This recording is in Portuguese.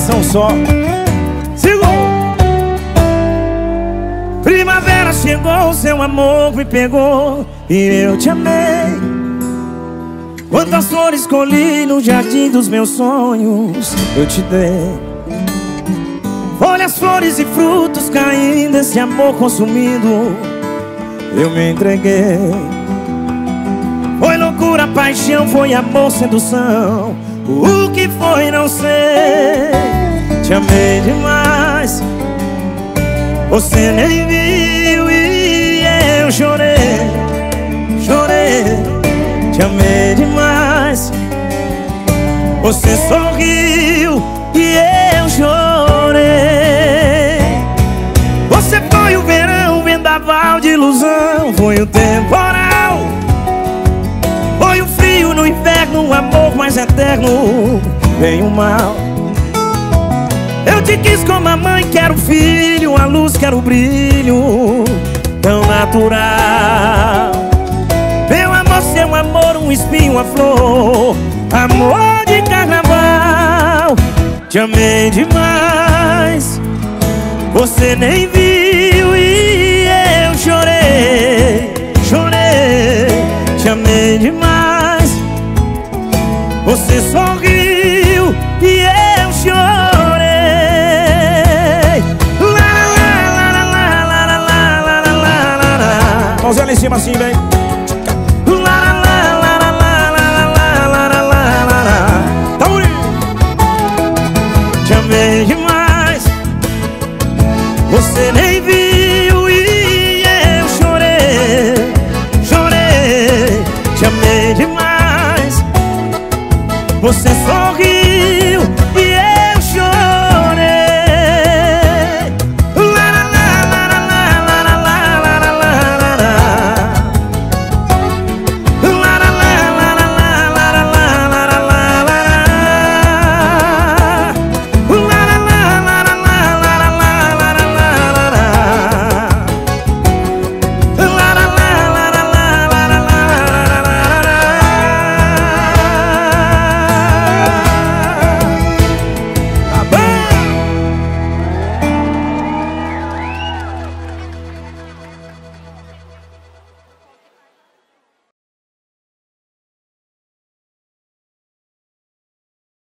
coração só. Segura. Primavera chegou, seu amor me pegou e eu te amei. Quantas flores colhi no jardim dos meus sonhos eu te dei. Folhas, flores e frutos caindo, esse amor consumindo eu me entreguei. Foi loucura, paixão, foi amor, sedução. O que foi não sei. Te amei demais, você nem viu e eu chorei, chorei. Te amei demais, você sorriu e eu chorei. Você foi o verão, vendaval de ilusão. Foi o temporal, foi o frio no inverno, o amor mais eterno. Vem o mal. Eu te quis como a mãe quer o filho, a luz quer o brilho tão natural. Meu amor, seu amor, um espinho, uma flor, amor de carnaval. Te amei demais, você nem viu e eu chorei, chorei. Te amei demais, você sorriu e eu chorei. Mãozinha lá em cima assim, vem. Te amei demais, você nem viu e eu chorei, chorei. Te amei demais, você